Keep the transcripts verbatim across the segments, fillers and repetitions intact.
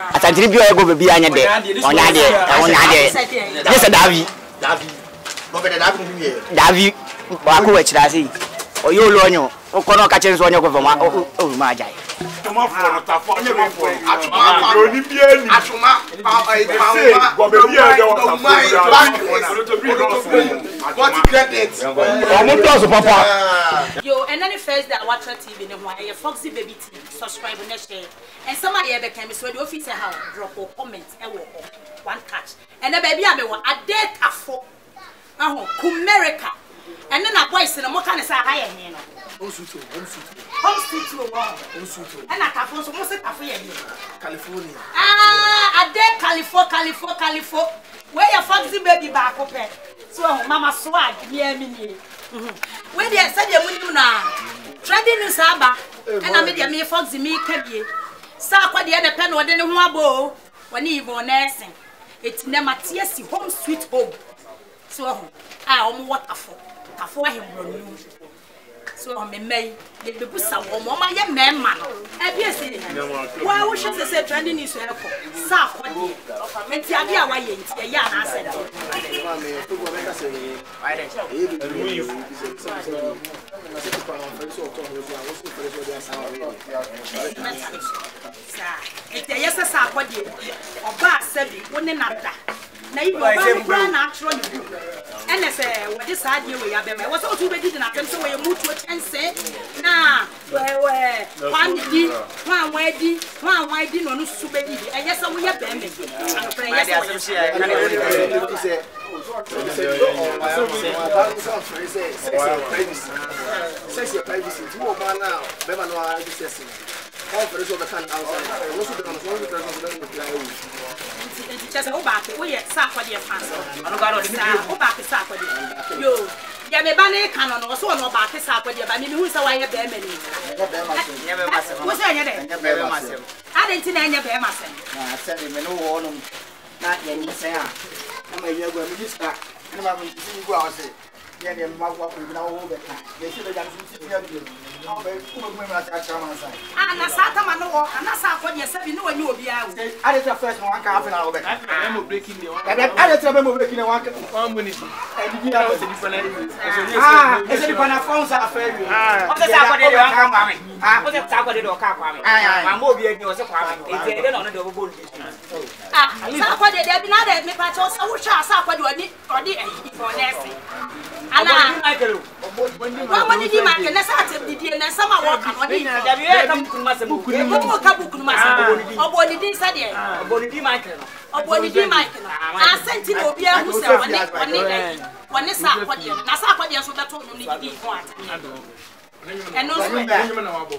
Atantiri bi o go bebi anya de. Onya de, onya de. Yes Davi. Davi. Bo be Davi ni ye. Davi ba ko wa kira sei. Oyo lo onyo. O kono ka chenso onyo ko fama o ma ajai. Toma for Tafo, onye ma for. Atuma oni bi ani. Atuma eh pa go bebi anya o Tafo. What credit? Omo does papa. Yo, and then the first that watch T V, then why a Foxy Baby T V, subscribe and share. And some of you ever came so the office how drop or comment and one catch. And the baby I mean a day Tafo. Oh, America. And then a voice in a more kind of say higher here. Oh, suit, oh, suit, oh, suit, oh, suit, and I Tafo, so most of California. Ah, a day California, California, California. Where your Foxy Baby back open. So, Mama swag, near me. Where they said you wouldn't know. Trading in Saba, and I made a mere Foxy me cabby. Sarkodie the other pen or then one bow when you were nursing. It's never tears home sweet home. So, I am what a for. A for him. So, I may the Bussa or Mamma, young man, man. Why would she say trending is helpful? Sarkodie. And Tia, why you ain't a young answer. It's a yes, Sarkodie. Or Bass said it, wouldn't matter. Now you are naturally. And I say, what is hard you have been? I was also ready to not so you move to a chance. Nah, where one did, one wedding, one wedding on Subedi. And yes, we have them. Sexy privacy, two of one now, Bevan or assessing. All for the can outside. Also, the just go back. We are Sarkodie fans. I'm going to go back to Sarkodie. You, you may ban a canon or so on about Sarkodie, but who is away of them? What's your name? I didn't see any of them. I said, no one, not any say. I'm a year when we start. And I'm going to see you go out. Yeah, they're not walking now over time. They should have done something. And I sat on my wall, and I saw what you said, you know, you will be out. I did the first one half an hour. I'm breaking the one. I didn't remember breaking the one minute. And you have a different. Ah, it's a different phone. What is happening? What is happening? I'm moving your supply. They don't know the whole business. Ah, Sarkodie, they've been at it. Make my choice. I wish I saw what you need or did for nursing. And I do. What did you make? And that's how and some are walking on it. Have you must book? You walk a book, Master. Or body did say, or body Michael. Or body did Michael. I sent him to be a who said one is Sarkodie. Now Sarkodie so that told you need one. And no, I think you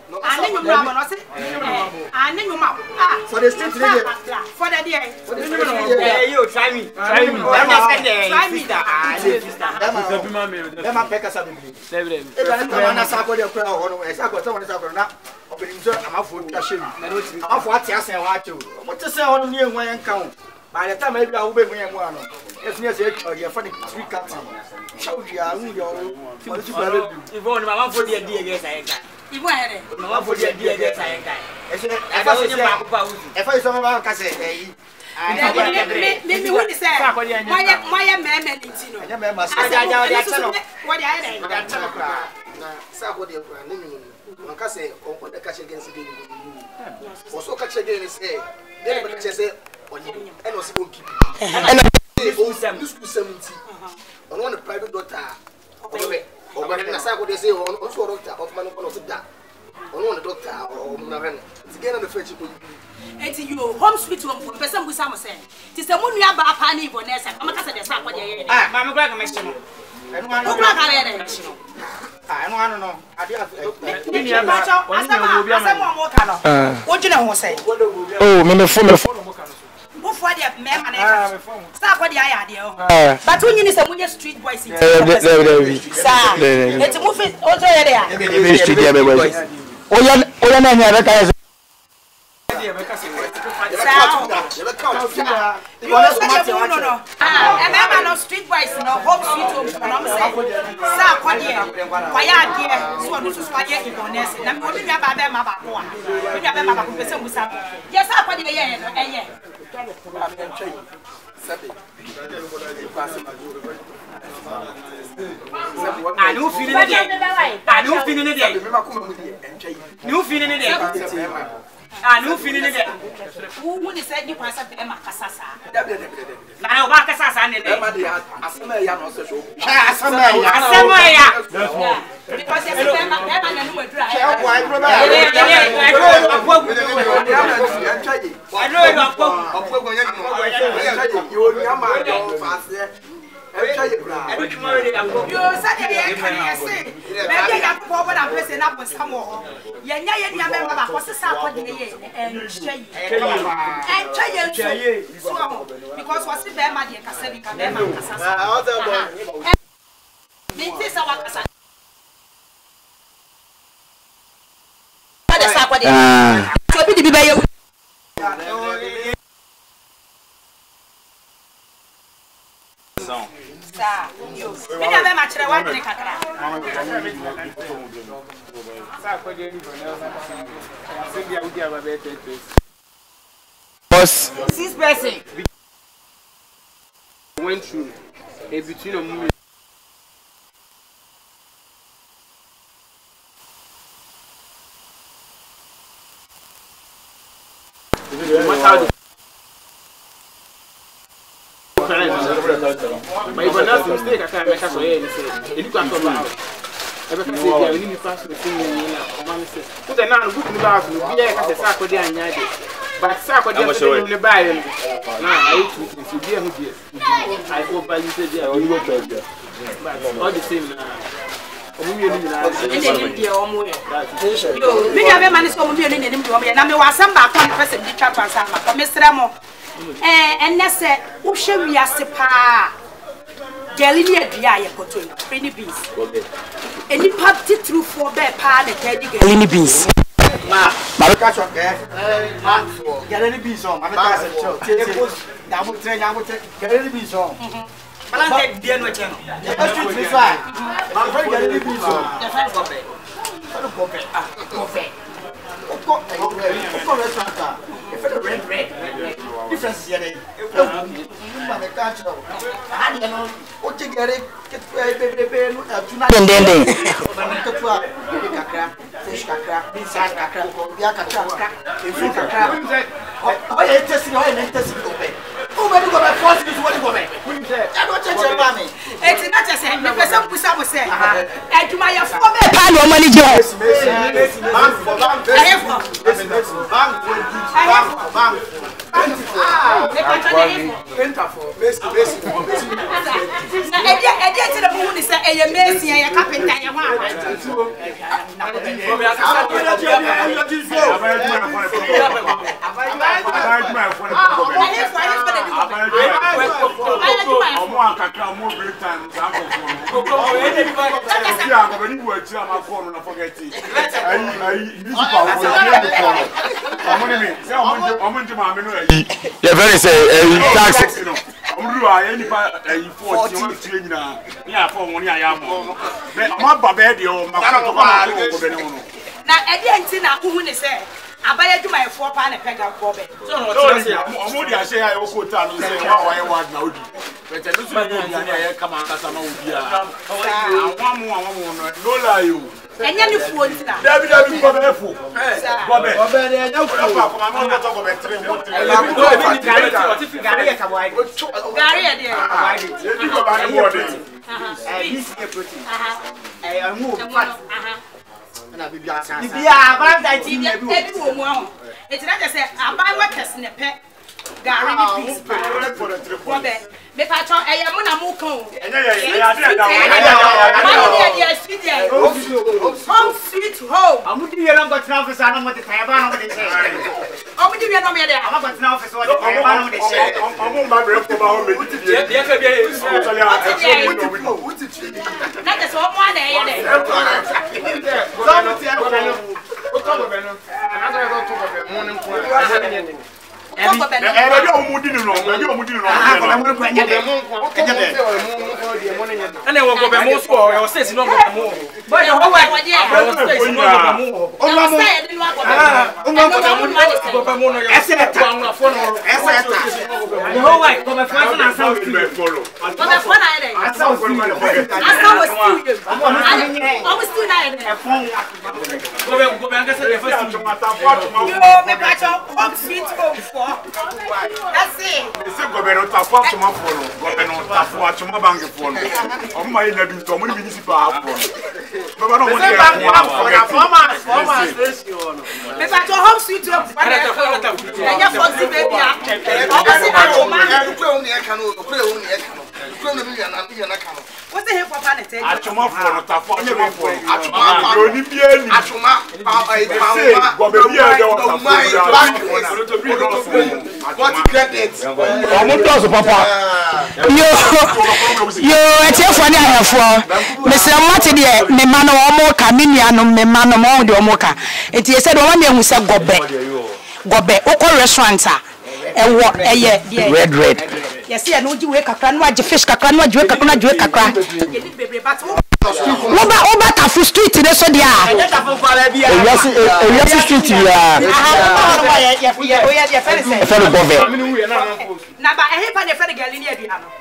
I think you ah for the street for the day. You try me. Try me. Try me. Let me pick us up. I'm Sarkodie prayer or Sarkodie someone is now. I'm for cashing. I'm for what you say what you. What to say on you when you count. By the time maybe I will be one. It's near your funny three captain. Show you are your Yvonne, my one for the idea against I got. Yvonne, my one for the idea against I got. If I saw my cassette, maybe what is that? Why am I meant to? What I Sarkodie, one cassette or the catch against the game. Also, catch again is a then say. And was going to keep it. seventy on one private daughter. Or when I say, also a doctor of man of that. On one doctor or Maran. It's again on the French. And you home sweet home for person with some saying. Tis the moon you have a penny for Nessa. I'm a cousin of Sarkodie. Ah, Mamma Greg, Machine. And one of the I don't know. I do oh, Mamma for Go for the man and Sarkodie idea. But when you need some street boys, sir, it's a movie also there. Oh, you're not Ah, and I'm no street boys, no home street home. I'm saying, Sarkodie, why are dear? So this is why you're in honest. And I'm going to have them about one. We have them about who is some. Yes, Sarkodie, yeah, yeah. I don't feel it. I don't feel it. You feel it. Ah, no feeling it. Who is said you pass up Emma Cassasa? Now, Bacasasa and the Assamaya also show. Assamaya! Because Emma and who dry. I know you you said you can say, maybe I have forward and pressing up with some more. Yanya Yamma was a Sarkodie and Shay and Chay because what's the Bama de Casabica Bema Casasa? This is our Casa. So be the baby. Boss, six person went through a between a movie. But if I'm not mistake, I can't make us away and say, if you can't come back, everything is there. We need to pass the thing in the put a man good in the bath, we are a Sarkodie and Yadi. But Sarkodie is in the Bible. Now, I eat with you, dear, who dear. I hope I you said, yeah, you will tell you. But all the same, we have a man is going to be in the and I was some back on the person, the chap and some, Mister Ramo. And that's it. Who shall we ask the pa? Galilee, Dia, Cotoy, Penny Beans. Any party through four bear pan and Teddy Galilee Beans. Maracas, Galilee Beans on. I'm a will train. I will take Galilee Beans on. I like the end channel. My friend Galilee Beans on. If it's red, red, difference here. If you have a catch, I don't know what you get it. Get tonight and then fish crack, beans crack, yak if you can crack. I ain't testing oil and testing open. Who will go by force to what you go back? I don't touch your mommy. It's not just saying, because some people will say, and to my father, I know money. Tafo, Tafo, you're very say tax. I'm any part a forty now. Yeah, for money I am. My baby, now, I didn't know who is there. I buy you my four pound and peg out for it. So, I say I also tell you why I want now. But I don't come on, that's one more, one more, no lie you. And then you fool that. David, I will go there for Bobby. Bobby, I know from my mother talk about three more. Gary, I move. Yeah, but I think everyone. It's not to say, I buy what has in a pet. Gary, please. Robert, the patron, I am on a muco. Home sweet home. I'm looking at number twelve for some of the Taiwan. I'm going to be a number there. I'm going to know for what I'm going to say. I'm going to home. That is all one day. go be. Eh, baby o mu di no, baby o mu di no. Ah, go be mo ko nya de. Enya de. Ana wo go be mo so o say si no go be mo. Boy, no wa wa dia. O say si no go be mo. O ma say e no go be. O ma go be mo go be mo no. Ese ta. Wa fo no. Ese ta. No wa go be fo na sa o ti. Follow. Go be fo na e de. Asa o follow my pocket. Asa o still. O mo still na e de. Go be go be anga say the first To mata what ma. Yo, me pa cho home sweet home for. That's it. Ese go be no Tafo to ma follow. Go be no Tafo to ma bank follow. O ma ina bi to mo ni bi si pa follow. Baba no mo dey Me pa cho home sweet home for. Enya foxy baby ah. O ba si achoma. What's the hip hop and it? Achoma follow Tafo achoma follow. Achoma yo ni bi eni. Achoma pa pa pa. Go be bi e dey what Tafo. What credit? Omo to so papa. Yo yo etiefo ni ahefo. Me se mate de me ma no omo ka me nuanom me ma no mo de omo ka. Enti e se de o ma me hu se gobe. Gobe okọ restaurant a e wo eye red red. Yes e no ji we kakra no age fish kakra no age we kakra no age we kakra. Oba oba Tafo street ne so de a. Yes yes street ya. O ya de fere say. Fere gobe. Na ba e pa ne fere gali ni adua no.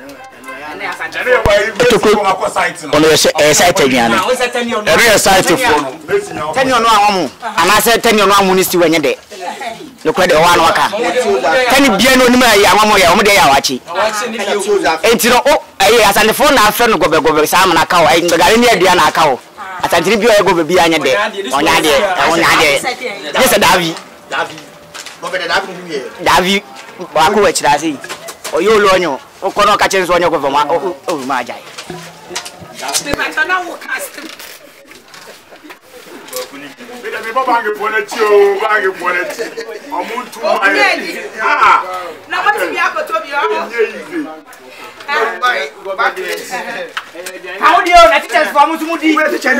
Ono ye site aduane. Ere ye site fo no. Tenio no awomu. Ana se tenio no amu ni si wenye de. No kwa de wa no aka. Teni bia no nima ya awomu ya omu de ya wachi. Enti no o aye asande fo na afa no gobe gobe sa amana ka o ayi ngale ni aduane aka o. Atantiri bia gobe bia anya de. Onya de, onya de. Yes Davi. Davi. Gobe de Davi ni ye. Davi ba ko wachira sei. Oyo lo onyo. Okono ka chenzo onyo go ma o ma ajai. Me ba tana wo cast. Me da me ba bange pona ti o, bange pona ti. Omuntu ai. Ah. Na what bi akoto bi o. How do you na teachers for amu tumudi? Mudi.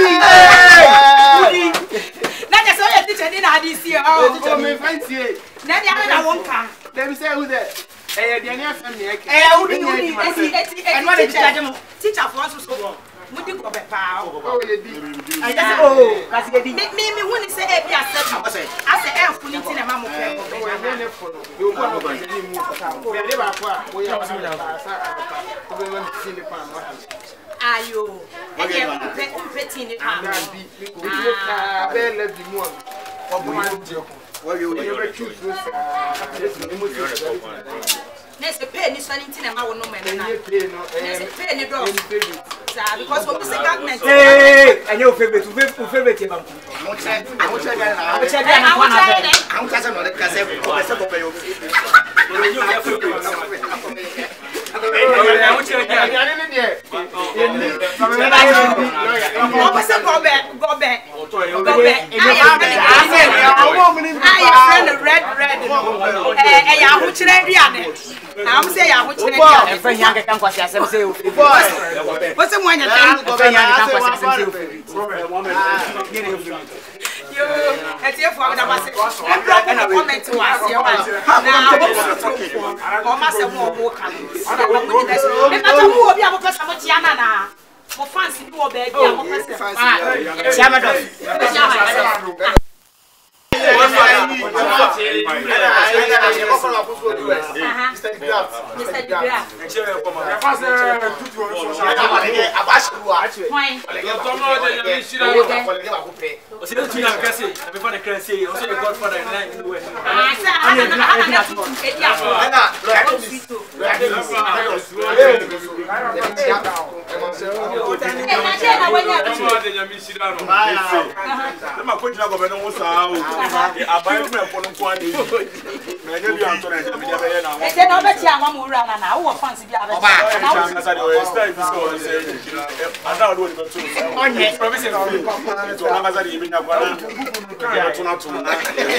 Mudi. Na je so ye teacher ni na adi si o. Oh, me fancy. Na dia na wonka. Let me say who there. Eh, the any after me. Eh, udi udi eti eti eti. What teacher teacher for us so. Mudi go be pa. Oh, you did. I just oh, kasi dey. Me me me woni say e bi accept. Ase e funi tin na mamu pe go be. You go no go dey move ka. We dey ba kwa. We ya so ya sa. To be when see the pan. Ayo. E dey umpe umpe tin ni pan. Ah, be let the more. What you you choose this. Next pay ni so ni tin na ma wo no me na. Next pay ni do. Because we say government. Hey, and your favorite, your favorite bank. Mo che, mo che ga na. Mo che ga na. Mo che ga na. Am ka se no de ka se ko se ko pe yo. Yo, eti e fo da base. E drop na comment wa se wa. Na o ma se mo o ka. Me ka to mo obi a mo pesa mo tia na na. Mo fans bi wo ba bi a mo pesa. Ah, tia ma do. Abaye me fo no kwa dey. Me nya bi anto na je me dey be na wo. E se no be ti anwa mo wura na na wo fans bi a be. Na wo say o style this go say. Ada o do ni to. Onye promise no to na maza dey me nya kwa na. Ya to na to na.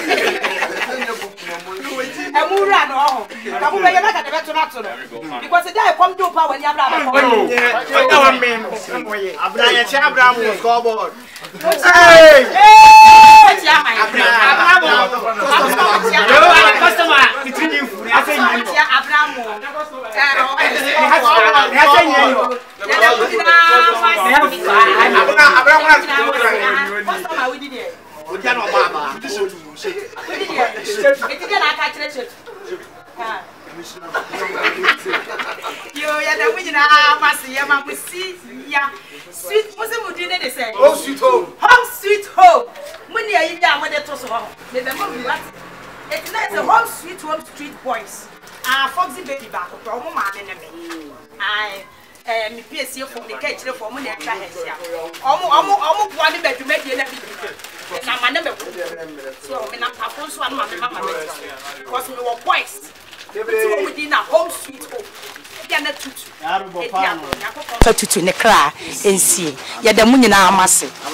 E mo wura no ho. Ka mo be ye na ka de be to na to no. Because dey come do power ni abra ba. That one man. Abraham, Abraham was scoreboard. Hey! Abraham, customer. Yo, ya da winning a mass, ya mamma, see, ya. Sweet, what's the mood in it? Say, home sweet home. Home sweet home. When you are in there, when they toss home, maybe what? It's not a home sweet home street boys. Ah, Foxy baby back, or Mama, enemy. I. Um, P S C for the catch for money and almost almost one bed to make you never do. Now, my number. So, I'm not a phone, one mamma, because we were boys. Within a home sweet home. Tutu ne kra ensie ya da munyina amase